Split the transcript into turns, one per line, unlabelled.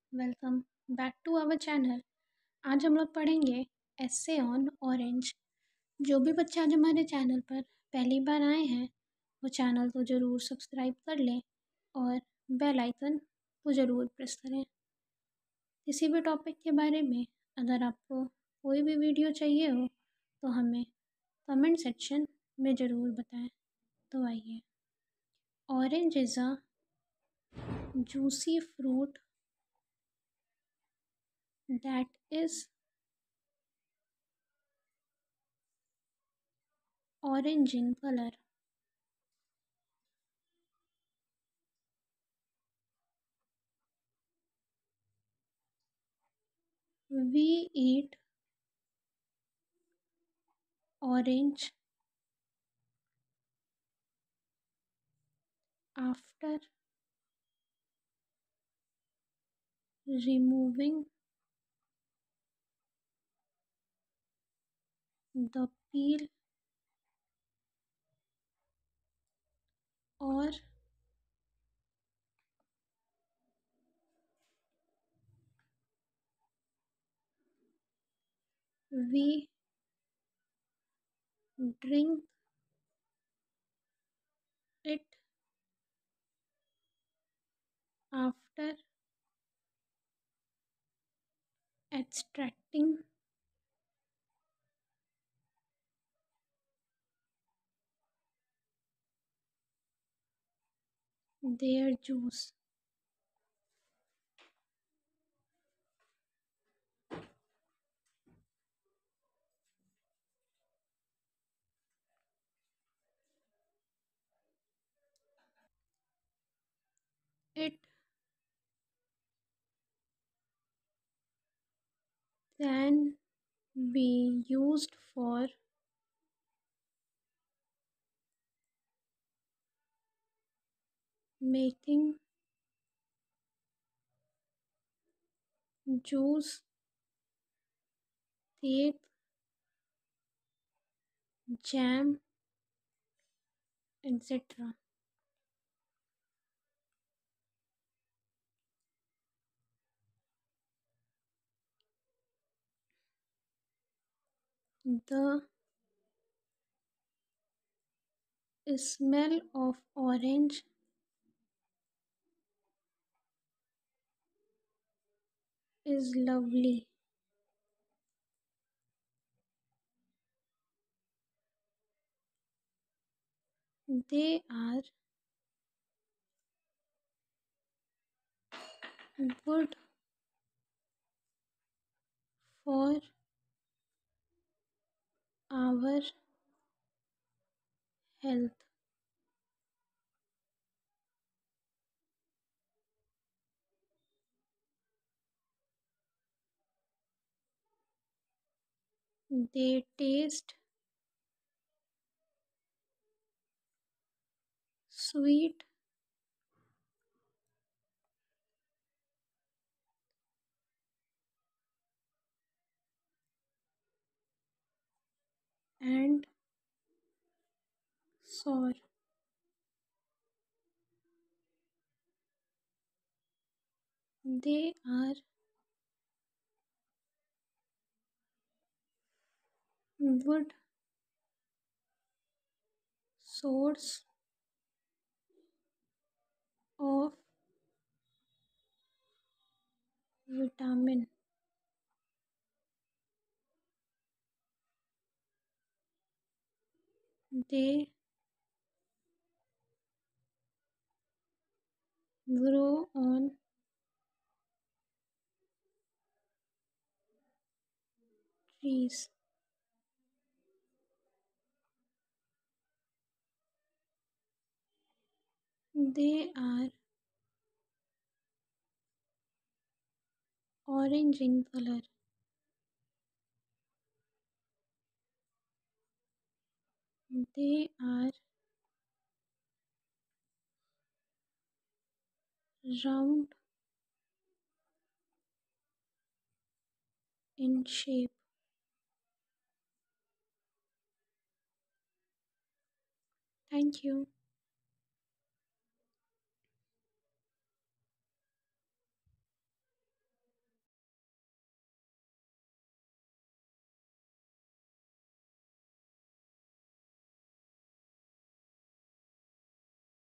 Welcome back to our channel. आज हम लोग पढ़ेंगे एस्से ऑन ऑरेंज। जो भी बच्चे आज हमारे चैनल पर पहली बार आए हैं वो चैनल को ज़रूर सब्सक्राइब कर लें और बेल आइकन को ज़रूर प्रेस करें। किसी भी टॉपिक के बारे में अगर आपको कोई भी वीडियो चाहिए हो तो हमें कमेंट सेक्शन में ज़रूर बताएं। तो आइए, orange is a juicy fruit that is orange in color. We eat orange after removing the peel or we drink it after extracting their juice. It can be used for making juice, cake, jam, etc. The smell of orange is lovely. They are good for our health. They taste sweet and sour. They are good source of vitamin. They grow on trees. They are orange in color. They are round in shape. Thank you.